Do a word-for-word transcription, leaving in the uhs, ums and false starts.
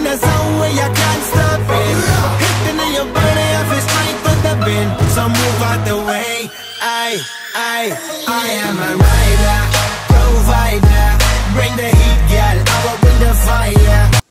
the zone where you can't stop it. Hitting in your body, I feel straight for the bin. So move out the way. I, I, I am a rider.